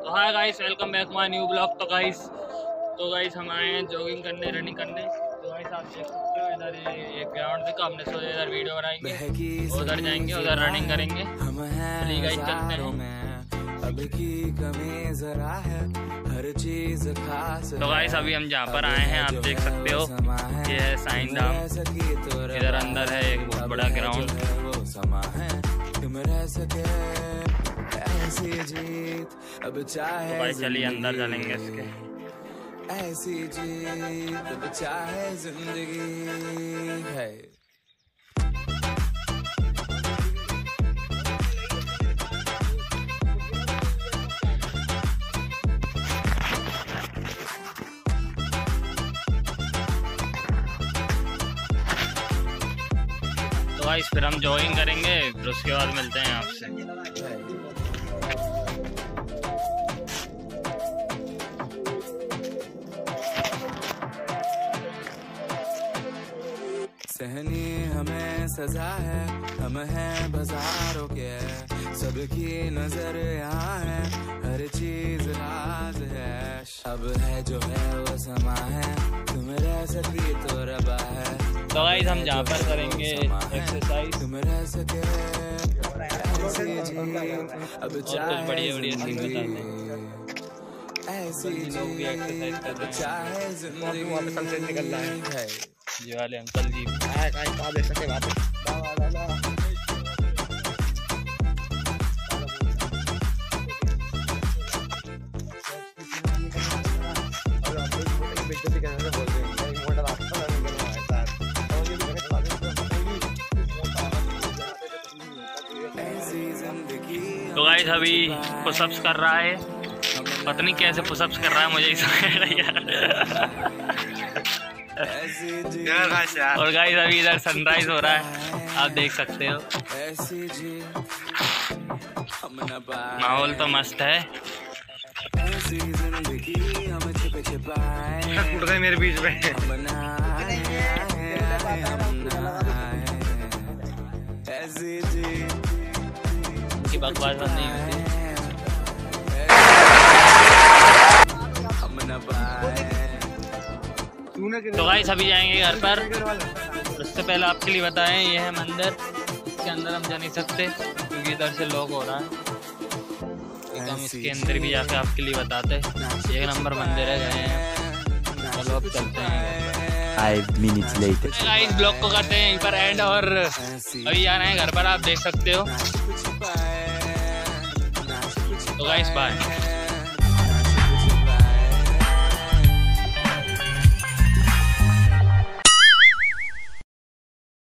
तो hi guys, welcome back my new blog. तो guys हम आए हैं जॉगिंग करने, रनिंग करने। तो गाइस आप देख सकते हो इधर ये ग्राउंड देखो, हमने सोचा इधर वीडियो बनाएंगे, उधर जाएंगे, उधर रनिंग करेंगे। चलिए गाइस चलते हैं। अब की कमी जरा है, हर चीज खास। तो गाइस अभी हम जहाँ पर आए हैं आप देख सकते हो, ये है साइन डाम। इधर अंदर है एक बहुत बड़ा ग्राउंड। अब चाहे भाई चलिए अंदर चलेंगे इसके। ऐसी जीत अब चाहे जिंदगी है। तो गाइस फिर हम जॉगिंग करेंगे, फिर उसके बाद मिलते हैं आपसे। सहनी हमें सजा है, हम हैं बाजारों के, सबकी नजर यहाँ है, हर चीज राज है। अब है जो है वो समा है, तुम रह सकी तो रबा है। तो गाइस हम जहाँ पर करेंगे एक्सरसाइज, तुम रह सके अब कुछ बढ़िया बढ़िया सीन बताते हैं। ऐसी लोग भी एक्सरसाइज कर रहे हैं, चाहे जिंदगी निकल है। ये वाले अंकल जी। तो गाइस अभी पुशअप्स कर रहा है, पता नहीं कैसे पुशअप्स कर रहा है, मुझे ही समझ नहीं आ रहा। और गाइस अभी इधर सनराइज हो रहा है, आप देख सकते हो। माहौल तो मस्त है। उड़ गए मेरे बीच में। की बकवास बंद नहीं होती। तो गाइस अभी जाएंगे घर पर। उससे पहले आपके लिए बताएं, ये है मंदिर, इसके अंदर हम जा नहीं सकते क्योंकि इधर से लॉक हो रहा है। हम इसके अंदर भी जाके आपके लिए बताते। एक नंबर मंदिर है, गए हैं। चलो अब चलते हैं। 5 minutes later. गाइस ब्लॉग को करते हैं यहीं पर एंड, और अभी जा रहे हैं घर पर, आप देख सकते हो। तो गाइस बाय।